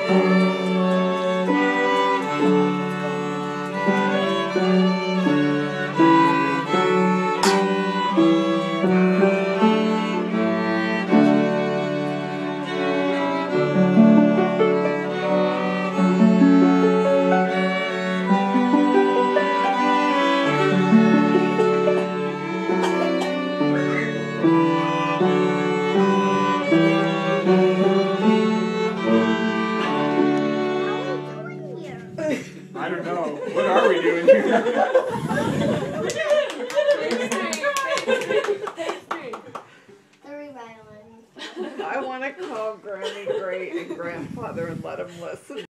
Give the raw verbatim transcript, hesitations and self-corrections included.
I don't know. What are we doing here? I want to call Granny Great and Grandfather and let them listen.